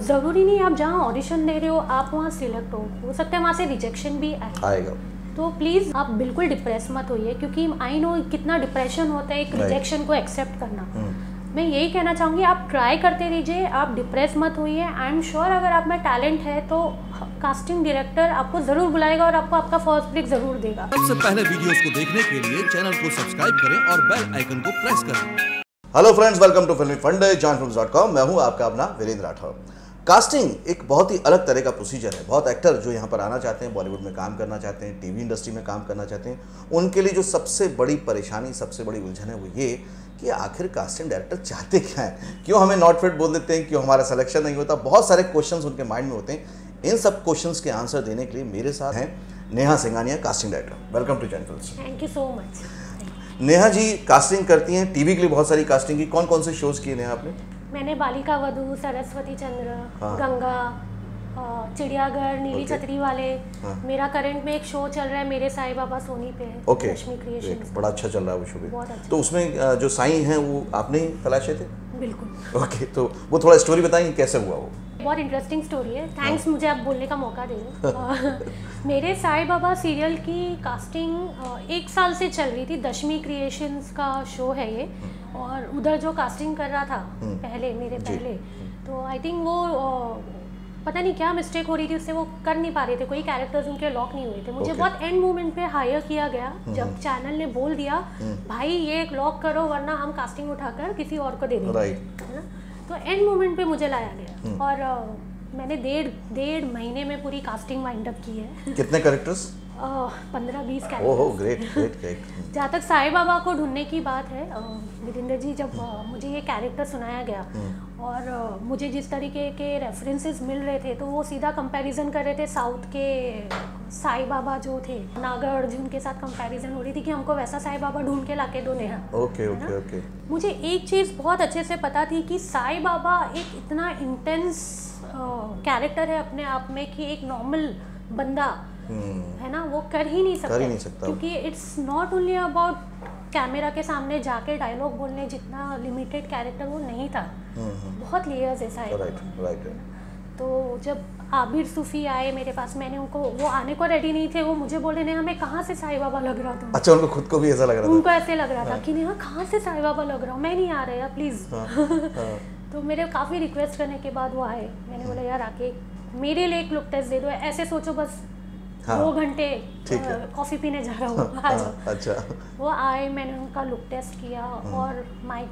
ज़रूरी नहीं आप जहाँ ऑडिशन दे रहे हो आप वहाँ सिलेक्ट हो सकता है वहाँ से रिजेक्शन भी आएगा। तो प्लीज़ आप बिल्कुल डिप्रेस मत होइए, क्योंकि आई नो कितना डिप्रेशन होता है एक रिजेक्शन को एक्सेप्ट करना। मैं यही कहना चाहूँगी आप ट्राई करते रहिए, आप डिप्रेस मत होइए। आई एम श्योर अगर आप में टैलेंट है तो कास्टिंग डायरेक्टर आपको ज़रूर बुलाएगा और आपको आपका फर्स्ट ब्रेक ज़रूर देगा। सबसे पहले वीडियोस को देखने के लिए चैनल को सब्सक्राइब करें और बेल आइकन को प्रेस करें। Hello friends, welcome to Filmy Funde joinfilms.com। मैं हूं आपका अपना वीरेंद्र राठौर। कास्टिंग एक बहुत ही अलग तरह का प्रोसीजर है। बहुत एक्टर जो यहाँ पर आना चाहते हैं, बॉलीवुड में काम करना चाहते हैं, टीवी इंडस्ट्री में काम करना चाहते हैं, उनके लिए जो सबसे बड़ी परेशानी, सबसे बड़ी उलझन है वो ये कि आखिर कास्टिंग डायरेक्टर चाहते क्या हैं, क्यों हमें नॉट फिट बोल देते हैं, क्यों हमारा सिलेक्शन नहीं होता। बहुत सारे क्वेश्चंस उनके माइंड में होते हैं। इन सब क्वेश्चंस के आंसर देने के लिए मेरे साथ हैं Neha Singhania, casting director. Welcome to Joinfilms. Thank you so much. Neha ji casting करती हैं, टीवी के लिए बहुत सारी कास्टिंग की। कौन कौन से शोज किए नेहा आपने? मैंने बालिका वधू, सरस्वती चंद्र, गंगा, चिड़ियाघर, नीली छतरी वाले। मेरा करंट में एक शो चल रहा है मेरे साईं बाबा सोनी पे है, चश्मी क्रिएशंस। बड़ा अच्छा चल रहा है वो शो भी। बहुत अच्छा। तो उसमें जो साईं हैं वो आपने ही तलाशे थे? बिल्कुल। ओके, तो वो थोड़ा स्टोरी बताएंगे कैसे हुआ वो? बहुत इंटरेस्टिंग स्टोरी है। थैंक्स मुझे आप बोलने का मौका दे रहे। मेरे साईं बाबा सीरियल की कास्टिंग 1 साल से चल रही थी। दशमी क्रिएशंस का शो है ये, और उधर जो कास्टिंग कर रहा था पहले पहले, तो आई थिंक वो पता नहीं क्या मिस्टेक हो रही थी उससे, वो कर नहीं पा रहे थे, कोई कैरेक्टर्स उनके लॉक नहीं हुए थे। मुझे बहुत एंड मोमेंट पे हायर किया गया जब चैनल ने बोल दिया भाई ये एक लॉक करो वरना हम कास्टिंग उठाकर किसी और को दे देंगे, है ना। तो एंड मोमेंट पे मुझे लाया गया और मैंने डेढ़ महीने में पूरी कास्टिंग वाइंड अप की है। कितने कैरेक्टर्स? 15-20 कैरेक्टर्स। ओहो, ग्रेट ग्रेट ग्रेट। जहाँ तक साईं बाबा को ढूंढने की बात है, वीरेंद्र जी, जब मुझे ये कैरेक्टर सुनाया गया और मुझे जिस तरीके के रेफरेंसेस मिल रहे थे तो वो सीधा कंपैरिजन कर रहे थे साउथ के साईं बाबा जो थे, नागार्जुन के साथ कंपैरिजन हो रही थी कि हमको वैसा साईं बाबा ढूंढ के लाके दो नेहा। Okay okay okay. मुझे एक चीज़ बहुत अच्छे से पता थी कि साईं बाबा एक इतना इंटेंस कैरेक्टर है अपने आप में कि एक नॉर्मल बंदा है ना वो कर ही नहीं सकता, क्योंकि it's not only about camera के सामने जाके डायलॉग बोलने जितना लिमिटेड कैरेक्टर वो नहीं था। बहुत लेयर्स है साईं बाबा। तो जब आबिर सूफी आए मेरे पास, मैंने उनको, वो आने को रेडी नहीं थे, वो मुझे बोले नेहा हमें कहाँ से साईं बाबा लग रहा था। अच्छा, उनको खुद को भी ऐसा लग रहा था? उनको ऐसे लग रहा था कि नेहा कहाँ से साईं बाबा लग रहा हूँ, मैं नहीं आ रहा यार प्लीज़। तो मेरे काफ़ी रिक्वेस्ट करने के बाद वो आए। मैंने बोला यार आके मेरे लिए एक लुक टेस्ट दे दो, ऐसे सोचो बस 2 घंटे कॉफ़ी पीने जा रहा हूँ, आ जाओ। अच्छा। वो आए, मैंने उनका लुक टेस्ट किया और माय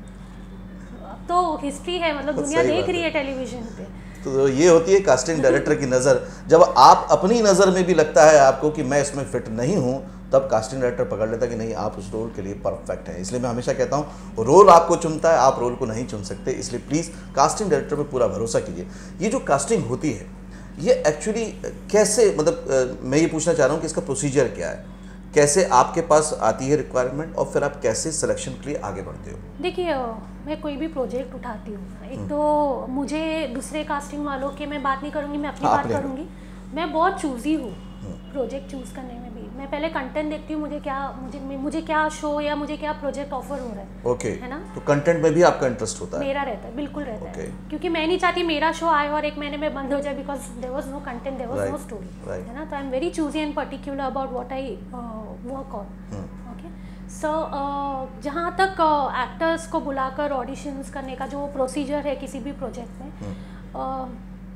गॉड, तो हिस्ट्री है, मतलब दुनिया देख रही है टेलीविजन पे। तो ये होती है कास्टिंग डायरेक्टर की नज़र। जब आप अपनी नज़र में भी लगता है आपको कि मैं इसमें फिट नहीं हूँ, तब कास्टिंग डायरेक्टर पकड़ लेता है कि नहीं आप उस रोल के लिए परफेक्ट हैं। इसलिए मैं हमेशा कहता हूँ रोल आपको चुनता है, आप रोल को नहीं चुन सकते। इसलिए प्लीज़ कास्टिंग डायरेक्टर पे पूरा भरोसा कीजिए। ये जो कास्टिंग होती है ये एक्चुअली कैसे, मतलब मैं ये पूछना चाह रहा हूँ कि इसका प्रोसीजर क्या है, कैसे आपके पास आती है रिक्वायरमेंट और फिर आप कैसे सिलेक्शन के लिए आगे बढ़ते हो? देखिए मैं कोई भी प्रोजेक्ट उठाती हूँ, एक तो मुझे दूसरे कास्टिंग वालों के मैं बात नहीं करूँगी, मैं अपनी बात करूँगी। मैं बहुत चूज़ी हूँ प्रोजेक्ट चूज़ करने में भी। मैं पहले कंटेंट देखती हूँ, मुझे क्या शो या मुझे क्या प्रोजेक्ट ऑफर हो रहा है। ओके, है ना। तो कंटेंट में भी आपका इंटरेस्ट होता है? मेरा रहता है, बिल्कुल रहता है, क्योंकि मैं नहीं चाहती मेरा शो आए और 1 महीने में बंद हो जाए, because there was no content, there was no story, है ना। तो I am very choosy and particular about what I work on. Okay, so जहाँ तक एक्टर्स को बुलाकर ऑडिशंस करने का जो प्रोसीजर है किसी भी प्रोजेक्ट में,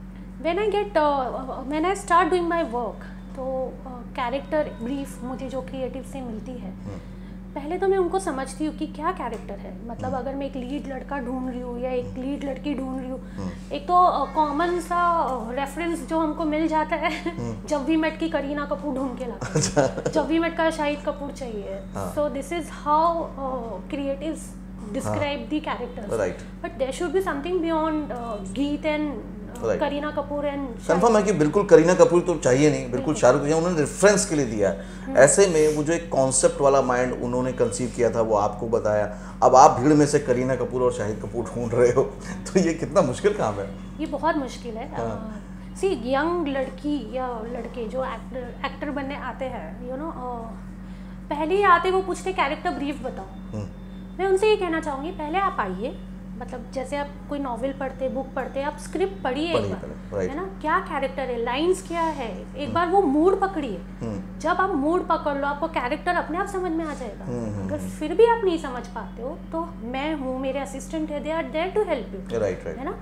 when I start doing my work, तो कैरेक्टर ब्रीफ मुझे जो क्रिएटिव से मिलती है, पहले तो मैं उनको समझती हूँ कि क्या कैरेक्टर है। मतलब अगर मैं एक लीड लड़का ढूंढ रही हूँ या एक लीड लड़की ढूंढ रही हूँ, एक तो कॉमन सा रेफरेंस जो हमको मिल जाता है, जब वी मेट की करीना कपूर ढूंढ के लाते हैं, जब वी मेट का शाहिद कपूर चाहिए। So this is how creatives describe the characters, but there should be something beyond Geet and Kareena Kapoor and confirm है कि बिल्कुल करीना कपूर तो चाहिए नहीं, बिल्कुल शाहरुख खान, उन्होंने रेफरेंस के लिए दिया है। ऐसे में वो जो एक कॉन्सेप्ट वाला माइंड उन्होंने कंसीव किया था वो आपको बताया, अब आप भीड़ में से करीना कपूर और शाहिद कपूर ढूंढ रहे हो, तो ये कितना मुश्किल काम है? ये बहुत मुश्किल है। सी यंग लड़की या लड़के जो एक्टर बनने आते हैं, यू नो, पहले ही आते वो पूछते कैरेक्टर ब्रीफ बताओ। मैं उनसे ये कहना चाहूँगी पहले आप आइए, मतलब जैसे आप कोई नॉवेल पढ़ते, बुक पढ़ते, आप स्क्रिप्ट पढ़िए एक बार, है ना, क्या कैरेक्टर है, लाइंस क्या है, एक बार वो मूड पकड़िए। जब आप मूड पकड़ लो, आपको कैरेक्टर अपने आप समझ में आ जाएगा। अगर फिर भी आप नहीं समझ पाते हो तो मैं हूँ, मेरे असिस्टेंट है, they are there to help you, है ना।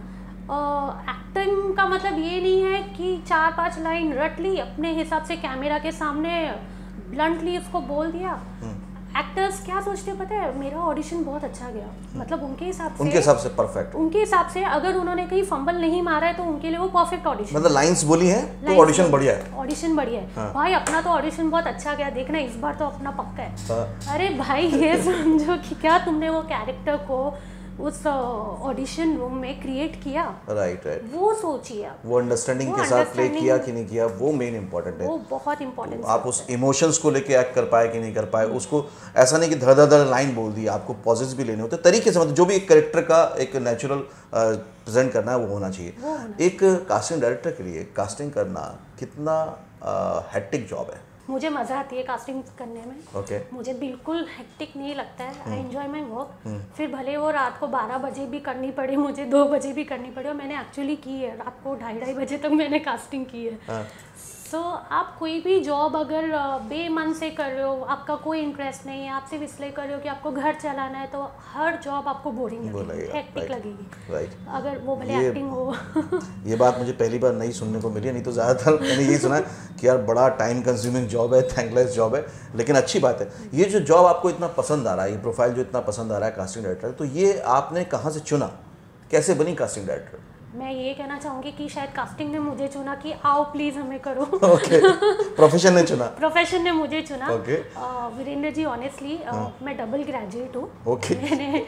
एक्टिंग का मतलब ये नहीं है कि 4-5 लाइन रट ली, अपने हिसाब से कैमरा के सामने ब्लंटली उसको बोल दिया। एक्टर्स क्या सोचते हैं पता है, मेरा ऑडिशन बहुत अच्छा गया, मतलब उनके हिसाब से परफेक्ट, उनके हिसाब से अगर उन्होंने कहीं फंबल नहीं मारा है तो उनके लिए वो परफेक्ट ऑडिशन, मतलब लाइंस बोली है तो ऑडिशन बढ़िया है, ऑडिशन बढ़िया है। हाँ। भाई अपना तो ऑडिशन बहुत अच्छा गया, देखना इस बार तो अपना पक्का है। हाँ। अरे भाई ये समझो कि क्या तुमने वो कैरेक्टर को उस ऑडिशन रूम में क्रिएट किया, राइट, वो सोचिए, वो अंडरस्टैंडिंग के साथ प्ले किया कि नहीं किया, वो मेन इंपॉर्टेंट है, वो बहुत इंपॉर्टेंट। आप उस इमोशंस को लेके एक्ट कर पाए कि नहीं कर पाए, उसको ऐसा नहीं कि धड़ लाइन बोल दी, आपको पॉजेस भी लेने होते तरीके से, मतलब जो भी एक कैरेक्टर का एक नेचुरल प्रेजेंट करना है वो होना चाहिए। एक कास्टिंग डायरेक्टर के लिए कास्टिंग करना कितना हेक्टिक जॉब है? मुझे मज़ा आती है कास्टिंग करने में। okay. मुझे बिल्कुल हेक्टिक नहीं लगता है, आई एंजॉय माई वर्क। फिर भले वो रात को 12 बजे भी करनी पड़े, मुझे 2 बजे भी करनी पड़े, और मैंने एक्चुअली की है, रात को 2:30 बजे तक मैंने कास्टिंग की है। सो आप कोई भी जॉब अगर बेमन से कर रहे हो, आपका कोई इंटरेस्ट नहीं है, आप सिर्फ इसलिए कर रहे हो कि आपको घर चलाना है, तो हर जॉब आपको बोरिंग लगेगी, हेक्टिक लगेगी, अगर वो भले एक्टिंग हो। ये बात मुझे पहली बार नहीं सुनने को मिली, नहीं तो ज़्यादातर मैंने यही सुना कि यार बड़ा टाइम कंज्यूमिंग जॉब है, थैंकलेस जॉब है, लेकिन अच्छी बात है। ये जो जॉब आपको इतना पसंद आ रहा है, ये प्रोफाइल जो इतना पसंद आ रहा है कास्टिंग डायरेक्टर, तो ये आपने कहाँ से चुना, कैसे बनी कास्टिंग डायरेक्टर? मैं ये कहना चाहूँगी कि शायद कास्टिंग ने मुझे चुना कि आओ प्लीज़ हमें करो। ओके, प्रोफेशन ने चुना, प्रोफेशन ने मुझे चुना। ओके, वीरेंद्र जी ऑनेस्टली मैं डबल ग्रेजुएट हूँ। ओके, मैंने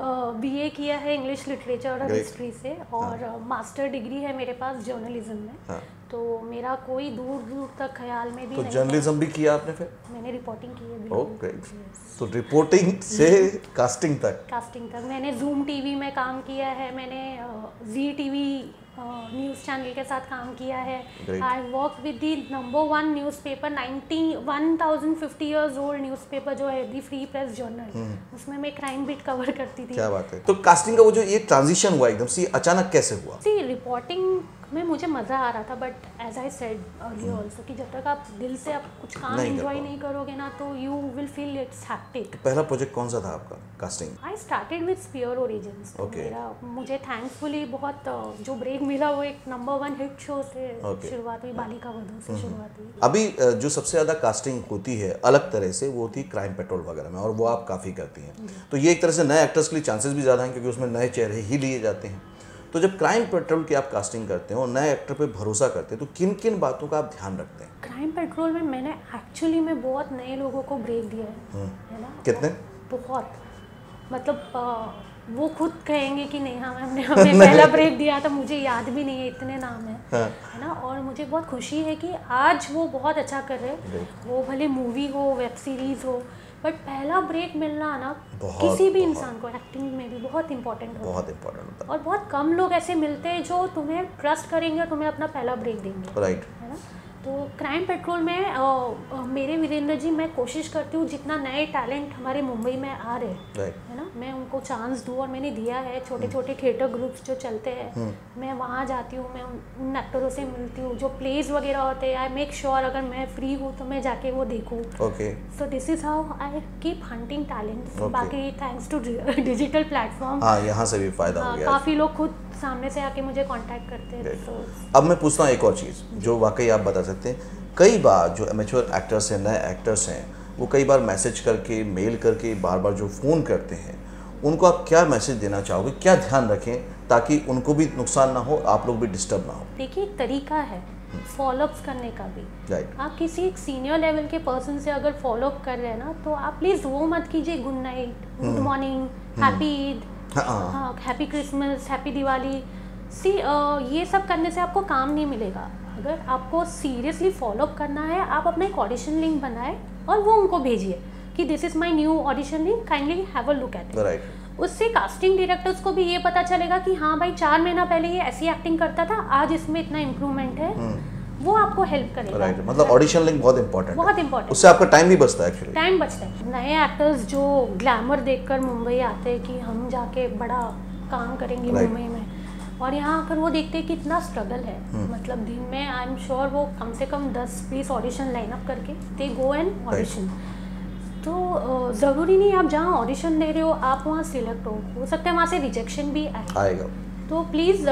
बीए किया है इंग्लिश लिटरेचर और हिस्ट्री से, और मास्टर डिग्री है मेरे पास जर्नलिज्म में। तो मेरा कोई दूर दूर तक ख्याल में भी नहीं। तो जर्नलिज्म भी किया आपने फिर? मैंने रिपोर्टिंग की है। ओके, तो रिपोर्टिंग से कास्टिंग तक मैंने जूम टीवी में काम किया है, मैंने जी टीवी न्यूज़ चैनल के साथ काम किया है। I work with the number 1 newspaper, 1050 years old newspaper जो है द फ्री प्रेस जर्नल, उसमें मैं क्राइम बीट कवर करती थी। क्या बात है। तो कास्टिंग का वो जो ये ट्रांजिशन हुआ एकदम से अचानक कैसे हुआ? सी रिपोर्टिंग में मुझे मज़ा आ रहा था, but as I said earlier also कि जब तक आप दिल से आप कुछ काम एंजॉय नहीं करोगे ना, तो you will feel it's hectic. पहला प्रोजेक्ट कौन सा था आपका casting? I started with Sphere Origins. मेरा मुझे थैंकफुली बहुत जो ब्रेक मिला वो एक नंबर 1 हिट शो से शुरुआत हुई, बालिका वधू से शुरुआत हुई। अभी जो सबसे ज़्यादा कास्टिंग होती है अलग तरह से, वो होती है क्राइम पेट्रोल वगैरह में, और वो आप काफ़ी करती हैं, तो ये एक तरह से नए एक्टर्स के लिए चांसेस भी ज़्यादा हैं क्योंकि उसमें नए चेहरे ही लिए जाते हैं। तो जब क्राइम पेट्रोल की आप कास्टिंग करते हैं और नए एक्टर पे भरोसा करते हैं, तो किन किन बातों का आप ध्यान रखते हैं? क्राइम पेट्रोल में मैंने एक्चुअली में बहुत नए लोगों को ब्रेक दिया है ना। कितने? बहुत, मतलब वो खुद कहेंगे कि नेहा मैम ने हमें पहला ब्रेक दिया था, मुझे याद भी नहीं है, इतने नाम है ना। और मुझे बहुत खुशी है कि आज वो बहुत अच्छा कर रहे हैं, वो भले मूवी हो, वेब सीरीज़ हो, बट पहला ब्रेक मिलना ना किसी भी इंसान को एक्टिंग में भी बहुत इंपॉर्टेंट होता है, और बहुत कम लोग ऐसे मिलते हैं जो तुम्हें ट्रस्ट करेंगे और तुम्हें अपना पहला ब्रेक देंगे, राइट, है ना। तो क्राइम पेट्रोल में मेरे वीरेंद्र जी, मैं कोशिश करती हूँ जितना नए टैलेंट हमारे मुंबई में आ रहे हैं, है ना, मैं उनको चांस दूँ, और मैंने दिया है। छोटे छोटे थिएटर ग्रुप्स जो चलते हैं, मैं वहाँ जाती हूँ, मैं उन एक्टरों से मिलती हूँ, जो प्लेज वगैरह होते हैं, आई मेक श्योर अगर मैं फ्री हूँ तो मैं जाके वो देखूँ। Okay, so this is how I keep hunting talents. बाकी थैंक्स टू डिजिटल प्लेटफॉर्म, यहाँ से भी फायदा हो गया, काफ़ी लोग खुद सामने से आके मुझे कांटेक्ट करते हैं। तो अब मैं पूछता हूँ एक और चीज़ जो वाकई आप बता सकते हैं, कई बार जो एमेच्योर एक्टर्स हैं, नए एक्टर्स हैं, वो कई बार मैसेज करके, मेल करके, बार बार जो फ़ोन करते हैं, उनको आप क्या मैसेज देना चाहोगे, क्या ध्यान रखें ताकि उनको भी नुकसान ना हो, आप लोग भी डिस्टर्ब ना हो? देखिए, एक तरीका है फॉलोअप्स करने का भी, राइट। आप किसी एक सीनियर लेवल के पर्सन से अगर फॉलोअप कर रहे हैं ना, तो आप प्लीज़ वो मत कीजिए good night, good morning, happy Eid, हाँ, happy Christmas, happy Diwali. See ये सब करने से आपको काम नहीं मिलेगा। अगर आपको सीरियसली फॉलोअप करना है, आप अपना एक ऑडिशन लिंक बनाएं और वो उनको भेजिए कि this is my new audition link, kindly have a look at it, right. उससे कास्टिंग डायरेक्टर्स को भी ये पता चलेगा कि हाँ भाई 4 महीना पहले ये ऐसी एक्टिंग करता था, आज इसमें इतना इम्प्रूवमेंट है, वो आपको हेल्प करेगा, राइट। मतलब ऑडिशन लिंक बहुत इंपॉर्टेंट है, उससे आपका टाइम भी बचता है, एक्चुअली टाइम बचता है। नए एक्टर्स जो ग्लैमर देखकर मुंबई आते हैं कि हम जाके बड़ा काम करेंगे मुंबई में, और यहाँ आकर वो देखते हैं कि इतना स्ट्रगल है, मतलब दिन में आई एम श्योर वो कम से कम 10-20 ऑडिशन लाइन अप करके दे गो एंड ऑडिशन। तो ज़रूरी नहीं आप जहाँ ऑडिशन दे रहे हो आप वहाँ सिलेक्ट हो सकता है वहाँ से रिजेक्शन भी आएगा। तो प्लीज़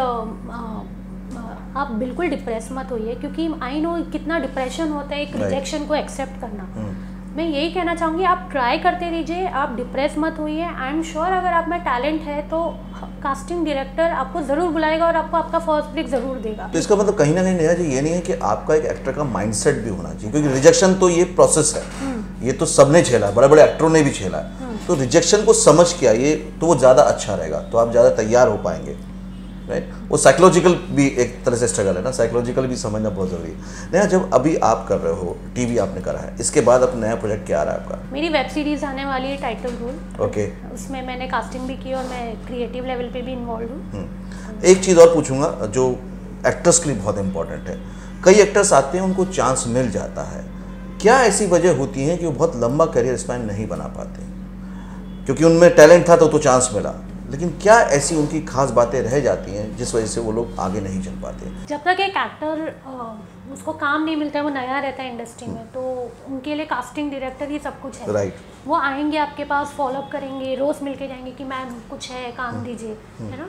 आप बिल्कुल डिप्रेस मत होइए, क्योंकि आई नो कितना डिप्रेशन होता है एक रिजेक्शन को एक्सेप्ट करना। मैं यही कहना चाहूँगी आप ट्राई करते रहिए, आप डिप्रेस मत होइए। आई एम श्योर अगर आप में टैलेंट है तो कास्टिंग डायरेक्टर आपको ज़रूर बुलाएगा और आपको आपका फर्स्ट ब्रेक ज़रूर देगा। तो इसका मतलब कहीं ना कहीं नेहा जी ये नहीं है कि आपका एक एक्टर का माइंडसेट भी होना चाहिए, क्योंकि रिजेक्शन तो ये प्रोसेस है, ये तो सबने झेला, बड़े बड़े एक्टरों ने भी झेला है। तो रिजेक्शन को समझ के आइए तो वो ज़्यादा अच्छा रहेगा, तो आप ज़्यादा तैयार हो पाएंगे, राइट। वो साइकोलॉजिकल भी एक तरह से स्ट्रगल है ना, साइकोलॉजिकल भी समझना बहुत ज़रूरी है। नेहा जब अभी आप कर रहे हो, टीवी आपने करा है, इसके बाद अब नया प्रोजेक्ट क्या आ रहा है आपका? मेरी वेब सीरीज आने वाली है टाइटल रोल। ओके। उसमें मैंने कास्टिंग भी की और मैं क्रिएटिव लेवल पे भी इन्वॉल्व हूँ। एक चीज़ और पूछूंगा जो एक्टर्स के लिए बहुत इंपॉर्टेंट है, कई एक्टर्स आते हैं उनको चांस मिल जाता है, क्या ऐसी वजह होती है कि वो बहुत लंबा करियर स्पैन नहीं बना पाते? क्योंकि उनमें टैलेंट था तो चांस मिला, लेकिन क्या ऐसी उनकी खास बातें रह जाती हैं जिस वजह से वो लोग आगे नहीं चल पाते? जब तक एक एक्टर उसको काम नहीं मिलता है, वो नया रहता है इंडस्ट्री में, तो उनके लिए कास्टिंग डायरेक्टर ही सब कुछ है। राइट। वो आएंगे आपके पास, फॉलोअप करेंगे, रोज़ मिलके जाएंगे कि मैम कुछ है काम दीजिए, है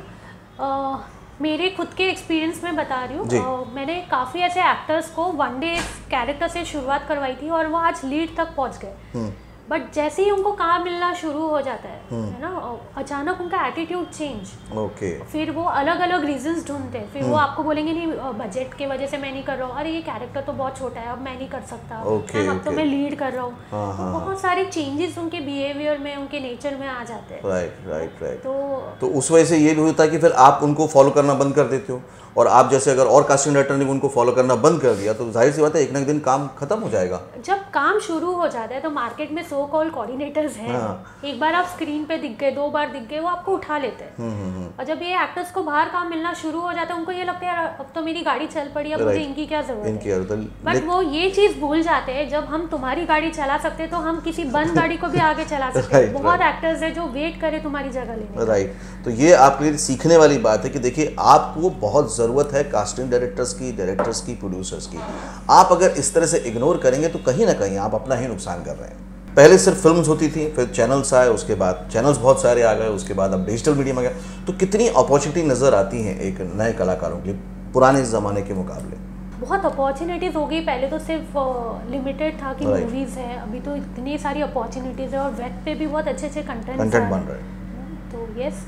ना। मेरे खुद के एक्सपीरियंस में बता रही हूँ, मैंने काफ़ी ऐसे एक्टर्स को वनडे कैरेक्टर से शुरुआत करवाई थी और वो आज लीड तक पहुँच गए। बट जैसे ही उनको काम मिलना शुरू हो जाता है ना, अचानक उनका एटीट्यूड चेंज। ओके। फिर वो अलग अलग रीजंस ढूंढते हैं, फिर वो आपको बोलेंगे नहीं बजट की वजह से मैं नहीं कर रहा हूँ, अरे ये कैरेक्टर तो बहुत छोटा है अब मैं नहीं कर सकता, अब तो मैं लीड कर रहा हूँ। तो बहुत सारे चेंजेस उनके बिहेवियर में, उनके नेचर में आ जाते हैं। राइट। तो उस वजह से ये भी होता है कि फिर आप उनको फॉलो करना बंद कर देते हो, और आप जैसे अगर और कास्टिंग डायरेक्टर ने उनको फॉलो करना बंद कर दिया तो जाहिर सी बात है एक ना एक दिन काम खत्म हो जाएगा। जब काम शुरू हो जाता है तो मार्केट में सो कॉल्ड कोऑर्डिनेटर्स हैं, एक बार आप स्क्रीन पे दिख गए, 2 बार दिख गए, वो आपको उठा लेते हैं। और जब ये एक्टर्स को बाहर काम मिलना शुरू हो जाता है, उनको ये लगता है यार अब तो मेरी गाड़ी चल पड़ी, अब मुझे इनकी क्या जरूरत है। बट वो ये चीज भूल जाते हैं, जब हम तुम्हारी गाड़ी चला सकते हैं तो हम किसी बंद गाड़ी को भी आगे चला सकते हैं। बहुत एक्टर्स है जो वेट करे तुम्हारी जगह लेने। राइट। तो ये आपके लिए सीखने वाली बात है कि देखिए आपको बहुत ज़रूरत है कास्टिंग डायरेक्टर्स की, प्रोड्यूसर्स की। आप अगर इस तरह से इग्नोर करेंगे तो कहीं ना कहीं आप अपना ही नुकसान कर रहे हैं। पहले सिर्फ फिल्म्स होती थी, फिर चैनल्स आए, उसके बाद चैनल्स बहुत सारे आ गए, उसके बाद अब डिजिटल मीडियम आ गया, तो कितनी अपॉर्चुनिटी नज़र आती हैं एक नए कलाकारों के पुराने ज़माने के मुकाबले? बहुत अपॉर्चुनिटीज़ हो गई। पहले तो सिर्फ लिमिटेड था कि मूवीज़ है, अभी तो इतनी सारी अपॉर्चुनिटीज़ है और वेब पे भी बहुत अच्छे अच्छे कंटेंट बन रहे हैं। तो yes,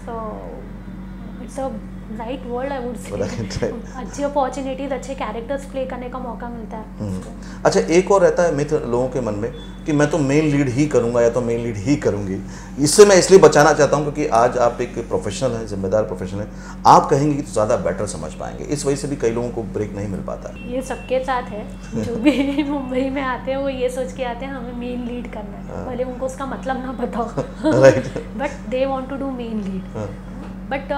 it's a right world, I would say. अच्छी अपॉर्चुनिटीज, अच्छे कैरेक्टर्स प्ले करने का मौका मिलता है। अच्छा, एक और रहता है मिथ लोगों के मन में कि मैं तो मेन लीड ही करूंगा या तो मेन लीड ही करूंगी। इससे मैं इसलिए बचाना चाहता हूं क्योंकि आज आप एक प्रोफेशनल हैं, जिम्मेदार प्रोफेशनल हैं, आप कहेंगे कि तो ज़्यादा बेटर समझ पाएंगे, इस वजह से भी कई लोगों को ब्रेक नहीं मिल पाता है। ये सबके साथ है, जो भी मुंबई में आते हैं वो ये सोच के आते हैं हमें मेन लीड करना है, भले उनको उसका मतलब ना पता हो, but they want to do main lead. But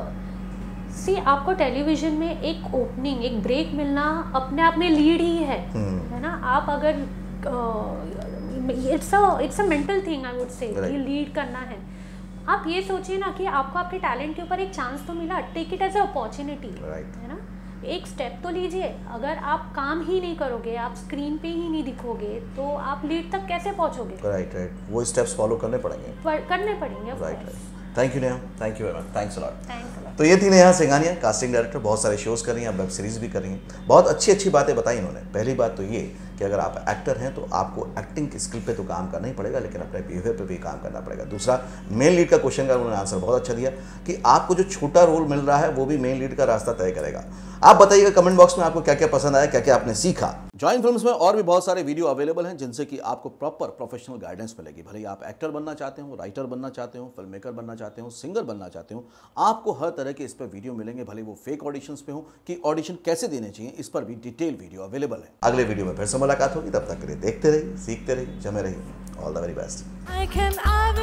see, आपको टेलीविजन में एक ओपनिंग, एक ब्रेक मिलना अपने आप में लीड ही है ना। आप अगर it's a mental thing, I would say, कि लीड करना है। आप ये सोचिए ना कि आपको आपके टैलेंट के ऊपर एक चांस तो मिला, take it as a opportunity, है ना। एक स्टेप तो लीजिए। अगर आप काम ही नहीं करोगे, आप स्क्रीन पे ही नहीं दिखोगे, तो आप लीड तक कैसे पहुंचोगे? राइट। वो स्टेप्स फॉलो करने पड़ेंगे। Right. Thank you Neha, thank you very much, thanks a lot. Thanks a lot. तो ये थी नेहा सिंघानिया, कास्टिंग डायरेक्टर, बहुत सारे शोज़ कर रही हैं, वेब सीरीज़ भी कर रही हैं, बहुत अच्छी अच्छी बातें बताई इन्होंने। पहली बात तो ये कि अगर आप एक्टर हैं तो आपको एक्टिंग की स्किल पे तो काम करना ही पड़ेगा, लेकिन अपने बिहेवियर पे भी काम करना पड़ेगा। दूसरा, मेन लीड का क्वेश्चन का उन्होंने आंसर बहुत अच्छा दिया कि आपको जो छोटा रोल मिल रहा है वो भी मेन लीड का रास्ता तय करेगा। आप बताइएगा कमेंट बॉक्स में आपको क्या क्या पसंद आया, क्या क्या आपने सीखा। जॉइन फिल्म्स में और भी बहुत सारे वीडियो अवेलेबल हैं जिनसे कि आपको प्रॉपर प्रोफेशनल गाइडेंस मिलेगी। भले ही आप एक्टर बनना चाहते हो, राइटर बनना चाहते हो, फिल्म मेकर बनना चाहते हो, सिंगर बनना चाहते हो, आपको हर तरह के इस पर वीडियो मिलेंगे। भले वो फेक ऑडिशंस पे हो कि ऑडिशन कैसे देने चाहिए, इस पर भी डिटेल वीडियो अवेलेबल है। अगले वीडियो में फिर से मुलाकात होगी, तब तक के लिए देखते रहिए, सीखते रहिए, जमे रहिए। All the very best.